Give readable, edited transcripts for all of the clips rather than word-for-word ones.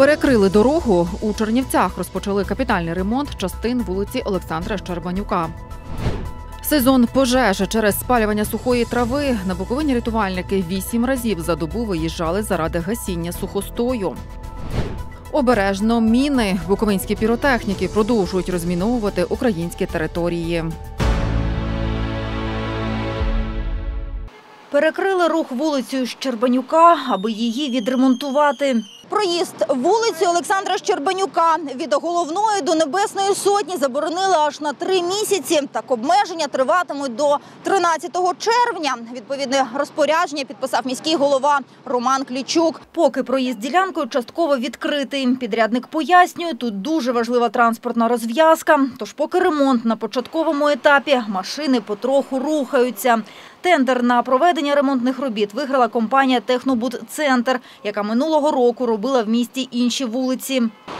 Перекрили дорогу. У Чернівцях розпочали капітальний ремонт частин вулиці Олександра Щербанюка. Сезон пожеж через спалювання сухої трави. На Буковині рятувальники 8 разів за добу виїжджали заради гасіння сухостою. Обережно міни. Буковинські піротехніки продовжують розміновувати українські території. Перекрили рух вулицею Щербанюка, аби її відремонтувати. Проїзд вулицею Олександра Щербанюка від Головної до Небесної Сотні заборонили аж на 3 місяці. Так обмеження триватимуть до 13 червня. Відповідне розпорядження підписав міський голова Роман Клічук. Поки проїзд ділянкою частково відкритий. Підрядник пояснює, тут дуже важлива транспортна розв'язка. Тож поки ремонт на початковому етапі, машини потроху рухаються. Тендер на проведення ремонтних робіт виграла компанія «Технобудцентр», яка минулого року робила в місті інші вулиці.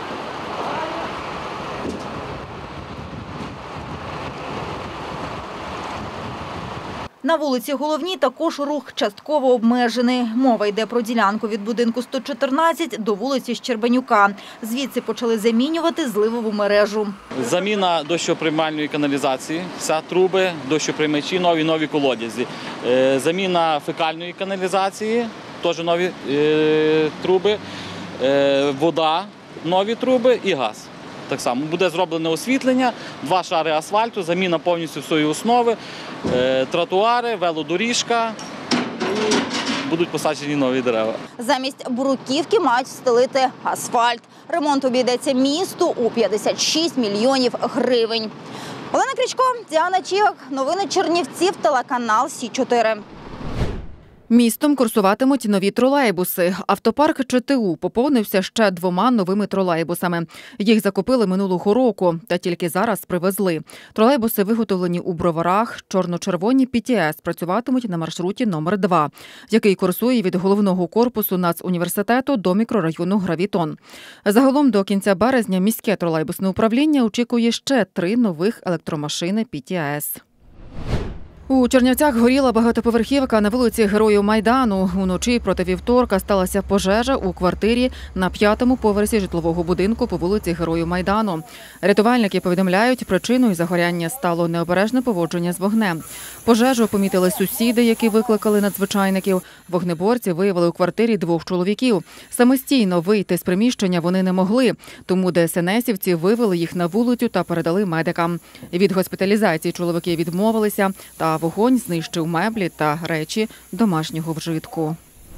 На вулиці Головній також рух частково обмежений. Мова йде про ділянку від будинку 114 до вулиці Щербанюка. Звідси почали замінювати зливову мережу. Заміна дощоприймальної каналізації, вся труби, дощоприймачі, нові колодязі. Заміна фекальної каналізації, теж нові труби, вода, нові труби і газ. Так само буде зроблене освітлення, 2 шари асфальту, заміна повністю всієї основи, тротуари, велодоріжка і будуть посаджені нові дерева. Замість бруківки мають встелити асфальт. Ремонт обійдеться місту у 56 мільйонів гривень. Олена Крічко, Діана Чігак, новини Чернівців, телеканал Сі-4. Містом курсуватимуть нові тролейбуси. Автопарк ЧТУ поповнився ще 2 новими тролейбусами. Їх закупили минулого року, та тільки зараз привезли. Тролейбуси виготовлені у Броварах. Чорно-червоні ПТС працюватимуть на маршруті номер 2, який курсує від головного корпусу Нацуніверситету до мікрорайону Гравітон. Загалом до кінця березня міське тролейбусне управління очікує ще 3 нових електромашини ПТС. У Чернівцях горіла багатоповерхівка на вулиці Героїв Майдану. Уночі проти вівторка сталася пожежа у квартирі на 5-му поверсі житлового будинку по вулиці Героїв Майдану. Рятувальники повідомляють, причиною загоряння стало необережне поводження з вогнем. Пожежу помітили сусіди, які викликали надзвичайників. Вогнеборці виявили у квартирі 2 чоловіків. Самостійно вийти з приміщення вони не могли, тому ДСНСівці вивели їх на вулицю та передали медикам. Від госпіталізації чоловіки відмовилися, та вогонь знищив меблі та речі домашнього вжитку.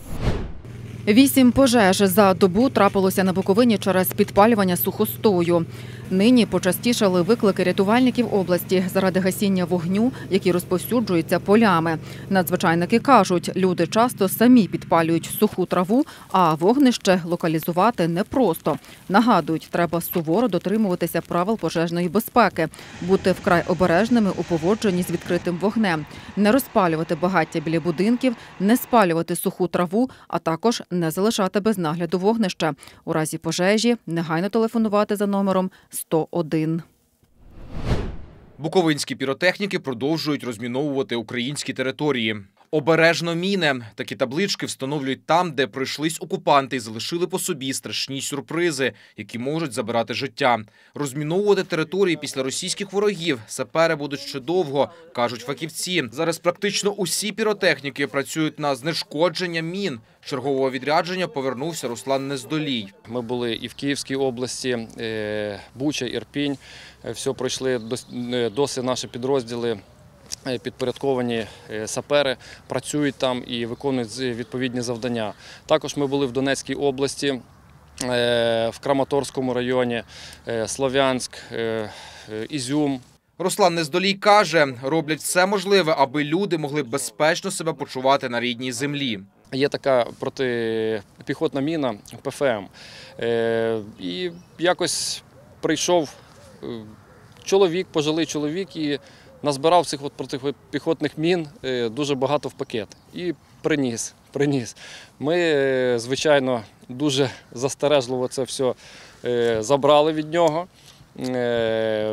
8 пожеж за добу трапилося на Буковині через підпалювання сухостою. Нині почастішали виклики рятувальників області заради гасіння вогню, які розповсюджуються полями. Надзвичайники кажуть, люди часто самі підпалюють суху траву, а вогнище локалізувати непросто. Нагадують, треба суворо дотримуватися правил пожежної безпеки, бути вкрай обережними у поводженні з відкритим вогнем, не розпалювати багаття біля будинків, не спалювати суху траву, а також не залишати без нагляду вогнище. У разі пожежі негайно телефонувати за номером 101. Буковинські піротехніки продовжують розміновувати українські території. Обережно міни. Такі таблички встановлюють там, де пройшлись окупанти і залишили по собі страшні сюрпризи, які можуть забирати життя. Розміновувати території після російських ворогів сапери будуть ще довго, кажуть фахівці. Зараз практично усі піротехніки працюють на знешкодження мін. З чергового відрядження повернувся Руслан Нездолій. Ми були і в Київській області, Буча, Ірпінь. Все пройшли, досі наші підрозділи підпорядковані сапери працюють там і виконують відповідні завдання. Також ми були в Донецькій області, в Краматорському районі, Слов'янськ, Ізюм. Руслан Нездолій каже, роблять все можливе, аби люди могли безпечно себе почувати на рідній землі. Є така протипіхотна міна ПФМ. І якось прийшов чоловік, пожилий чоловік, і назбирав цих протипіхотних мін дуже багато в пакет і приніс. Ми, звичайно, дуже застережливо це все забрали від нього.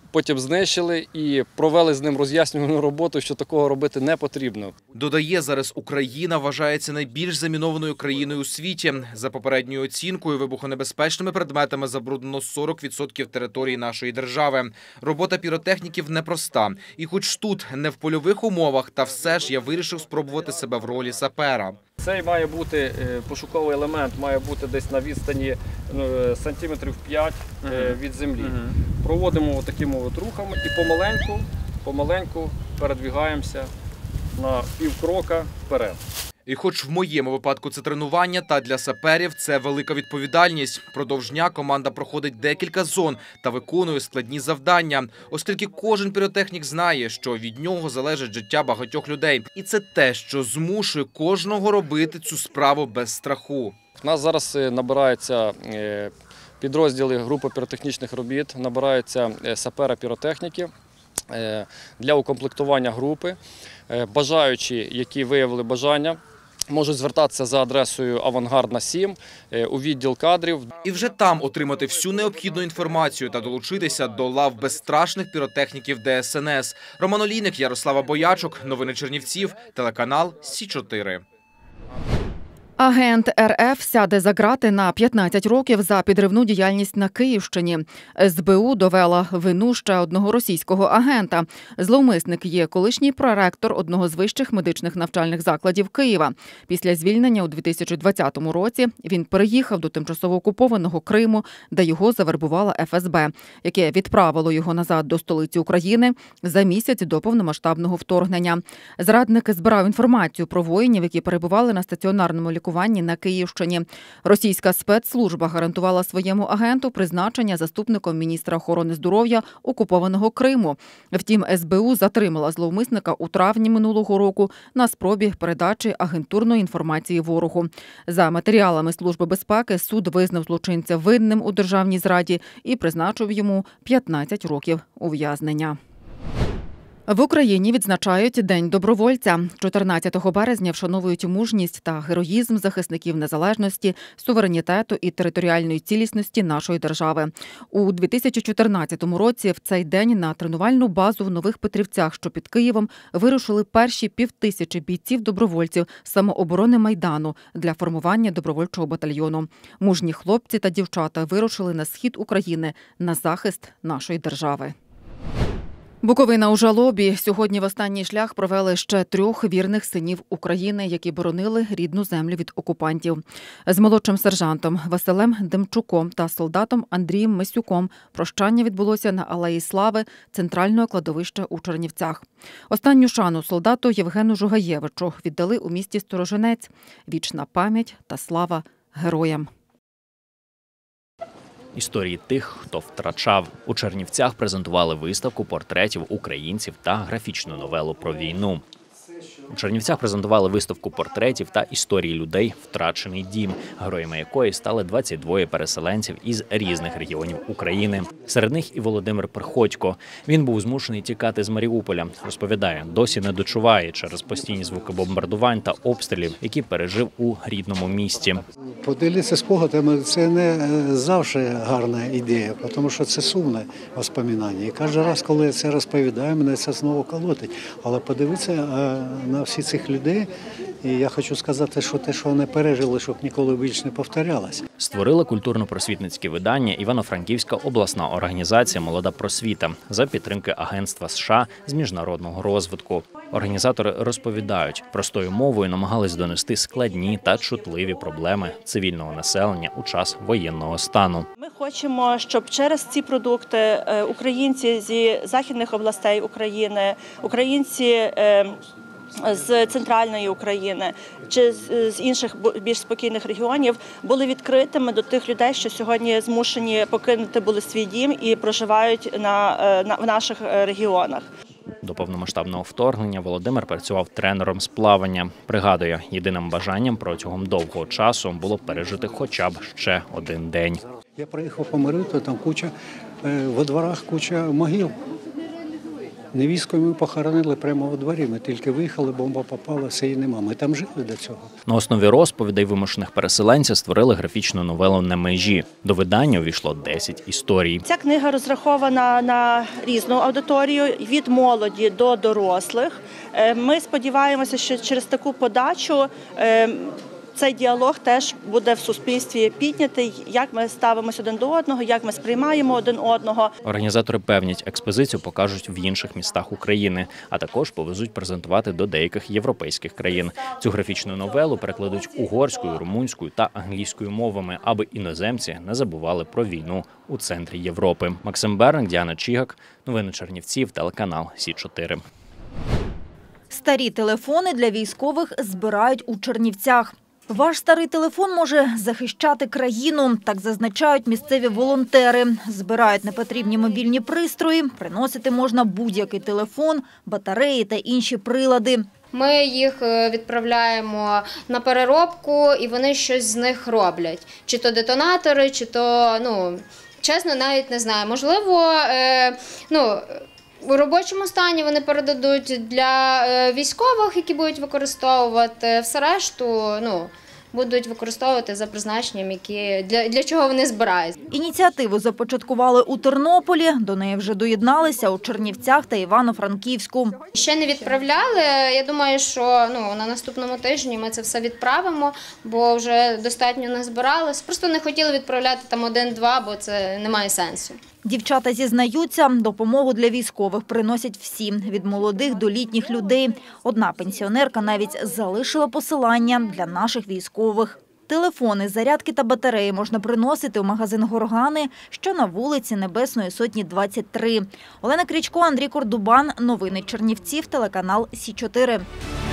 потім знищили і провели з ним роз'яснювальну роботу, що такого робити не потрібно. Додає, зараз Україна вважається найбільш замінованою країною у світі. За попередньою оцінкою, вибухонебезпечними предметами забруднено 40% території нашої держави. Робота піротехніків непроста. І хоч тут не в польових умовах, та все ж я вирішив спробувати себе в ролі сапера. Цей має бути пошуковий елемент, має бути десь на відстані сантиметрів 5 від землі. Проводимо такими рухами і помаленьку передвигаємося на півкрока вперед. І хоч в моєму випадку це тренування, та для саперів це велика відповідальність. Продовж дня команда проходить декілька зон та виконує складні завдання, оскільки кожен піротехнік знає, що від нього залежить життя багатьох людей. І це те, що змушує кожного робити цю справу без страху. У нас зараз набираються підрозділи групи піротехнічних робіт, набираються сапера-піротехніки для укомплектування групи. Бажаючі, які виявили бажання, можуть звертатися за адресою Авангардна 7 у відділ кадрів. І вже там отримати всю необхідну інформацію та долучитися до лав безстрашних піротехніків ДСНС. Роман Олійник, Ярослава Боячук. Новини Чернівців. Телеканал Сі-4. Агент РФ сяде за ґрати на 15 років за підривну діяльність на Київщині. СБУ довела вину ще одного російського агента. Зловмисник є колишній проректор одного з вищих медичних навчальних закладів Києва. Після звільнення у 2020 році він переїхав до тимчасово окупованого Криму, де його завербувала ФСБ, яке відправило його назад до столиці України за місяць до повномасштабного вторгнення. Зрадник збирав інформацію про воїнів, які перебували на стаціонарному лікуванні на Київщині. Російська спецслужба гарантувала своєму агенту призначення заступником міністра охорони здоров'я окупованого Криму. Втім, СБУ затримала зловмисника у травні минулого року на спробі передачі агентурної інформації ворогу. За матеріалами Служби безпеки суд визнав злочинця винним у державній зраді і призначив йому 15 років ув'язнення. В Україні відзначають День добровольця. 14 березня вшановують мужність та героїзм захисників незалежності, суверенітету і територіальної цілісності нашої держави. У 2014 році в цей день на тренувальну базу в Нових Петрівцях, що під Києвом, вирушили перші 5000 бійців-добровольців самооборони Майдану для формування добровольчого батальйону. Мужні хлопці та дівчата вирушили на схід України на захист нашої держави. Буковина у жалобі. Сьогодні в останній шлях провели ще 3 вірних синів України, які боронили рідну землю від окупантів. З молодшим сержантом Василем Демчуком та солдатом Андрієм Мисюком прощання відбулося на Алеї Слави центрального кладовища у Чернівцях. Останню шану солдату Євгену Жугаєвичу віддали у місті Сторожинець. Вічна пам'ять та слава героям. Історії тих, хто втрачав. У Чернівцях презентували виставку портретів українців та графічну новелу про війну. У Чернівцях презентували виставку портретів та історії людей «Втрачений дім», героями якої стали 22 переселенців із різних регіонів України. Серед них і Володимир Приходько. Він був змушений тікати з Маріуполя. Розповідає, досі не дочуває через постійні звуки бомбардувань та обстрілів, які пережив у рідному місті. Поділитися спогадами – це не завжди гарна ідея, тому що це сумне воспоминання. І кожен раз, коли я це розповідаю, мене це знову колотить. Але подивитися на всі цих людей, і я хочу сказати, що те, що вони пережили, щоб ніколи більше не повторялося. Створила культурно-просвітницьке видання Івано-Франківська обласна організація «Молода просвіта» за підтримки Агентства США з міжнародного розвитку. Організатори розповідають, простою мовою намагались донести складні та чутливі проблеми цивільного населення у час воєнного стану. Ми хочемо, щоб через ці продукти українці зі західних областей України, українці з центральної України чи з інших більш спокійних регіонів були відкритими до тих людей, що сьогодні змушені покинути були свій дім і проживають в наших регіонах. До повномасштабного вторгнення Володимир працював тренером з плавання. Пригадує, єдиним бажанням протягом довгого часу було пережити хоча б ще один день. Я приїхав помирити, там во дворах куча могил. Невістку ми похоронили прямо у дворі. Ми тільки виїхали, бомба попала, все її нема. Ми там жили до цього. На основі розповідей вимушених переселенців створили графічну новелу «На межі». До видання увійшло 10 історій. Ця книга розрахована на різну аудиторію, від молоді до дорослих. Ми сподіваємося, що через таку подачу цей діалог теж буде в суспільстві піднятий, як ми ставимося один до одного, як ми сприймаємо один одного. Організатори певнять, експозицію покажуть в інших містах України, а також повезуть презентувати до деяких європейських країн. Цю графічну новелу перекладуть угорською, румунською та англійською мовами, аби іноземці не забували про війну у центрі Європи. Максим Берник, Діана Чігак. Новини Чернівців, телеканал Сі-4. Старі телефони для військових збирають у Чернівцях. Ваш старий телефон може захищати країну, так зазначають місцеві волонтери. Збирають непотрібні мобільні пристрої, приносити можна будь-який телефон, батареї та інші прилади. Ми їх відправляємо на переробку, і вони щось з них роблять. Чи то детонатори, чи то, чесно, навіть не знаю. Можливо, у робочому стані вони передадуть для військових, які будуть використовувати, все решту, будуть використовувати за призначенням, для чого вони збирають. Ініціативу започаткували у Тернополі, до неї вже доєдналися у Чернівцях та Івано-Франківську. Ще не відправляли, я думаю, що на наступному тижні ми це все відправимо, бо вже достатньо назбиралось. Просто не хотіли відправляти там 1-2, бо це не має сенсу. Дівчата зізнаються, допомогу для військових приносять всі, від молодих до літніх людей. Одна пенсіонерка навіть залишила посилання для наших військових. Телефони, зарядки та батареї можна приносити у магазин «Горгани», що на вулиці Небесної Сотні, 23. Олена Крічко, Андрій Кордубан. Новини Чернівців, телеканал Сі-4.